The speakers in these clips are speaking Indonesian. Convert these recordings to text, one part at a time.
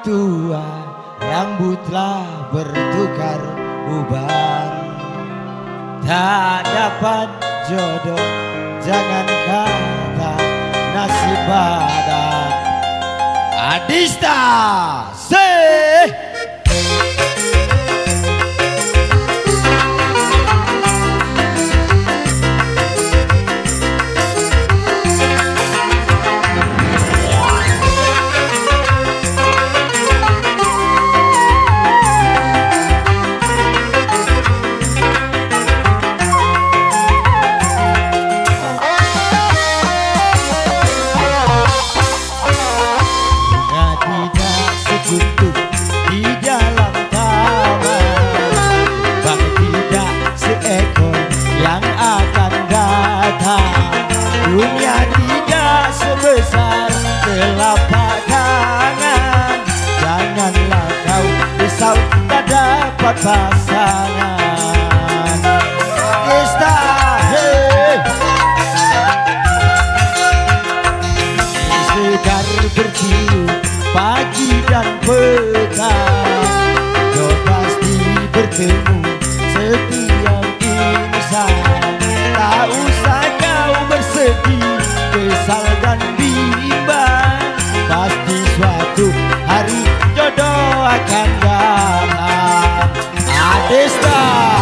tua, rambutlah bertukar uban. Tak dapat jodoh, jangan kata nasib badan. Adista, say. Di dalam taman, bang tidak seekor yang akan datang. Dunia tidak sebesar telapak tangan. Janganlah kau risau tak dapat pasangan. Desta, hey. Segar bertiup pagi dan petang, kau pasti bertemu setiap insan. Tak usah kau bersedih, kesal dan bimbang. Pasti suatu hari jodoh akan datang. Adesta,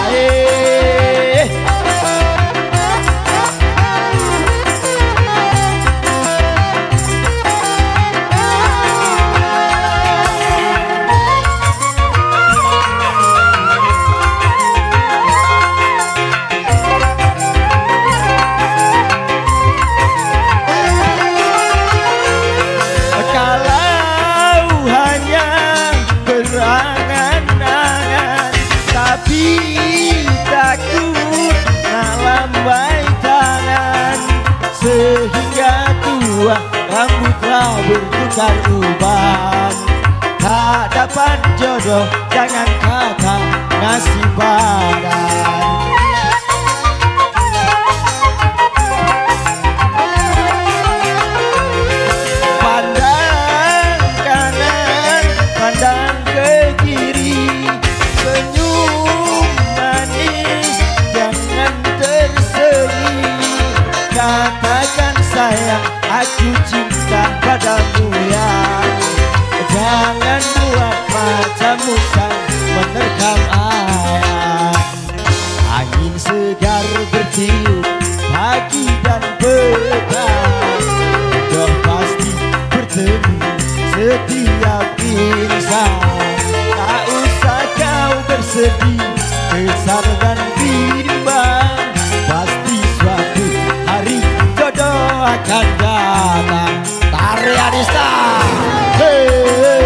takut nak lambai tangan. Sehingga tua, rambutlah bertukar uban. Tak dapat jodoh, jangan kata nasib badan. Pandang kanan, pandang ke kiri, senyum manis, jangan tersenyum. Katakan sayang, aku cinta padamu yang. Jangan buat matamu sang menerkam air. Angin segar bertiup pagi dan petang, jodoh pasti bertemu setiap insan. Tak usah kau bersedih, kesal dan bimbang. Pasti suatu hari jodoh akan datang. Tarik Adista, hey.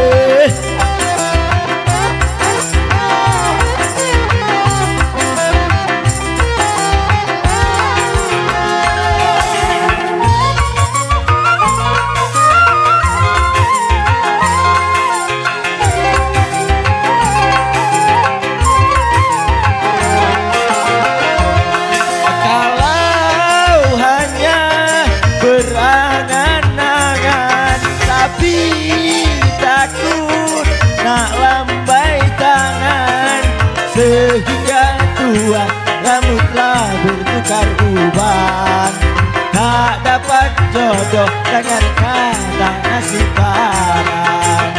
Berangan-angan, tapi takut nak lambai tangan. Sehingga tua, rambutlah bertukar uban. Tak dapat jodoh, jangan kata nasib badan.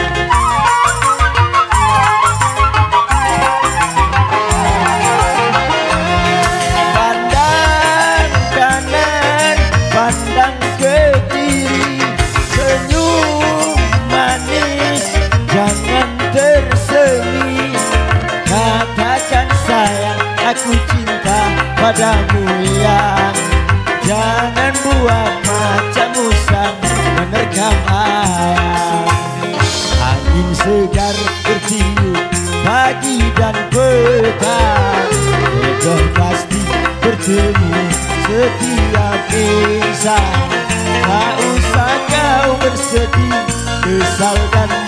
Pandang kanan, pandang ke kiri, senyum manis, jangan tersenyum. Katakan sayang, aku cinta padamu yang. Jangan buat matamu sang menerkam air. Angin segar bertiup pagi dan petang, jodoh pasti bertemu setiap insan. Tak usah kau bersedih, kesal dan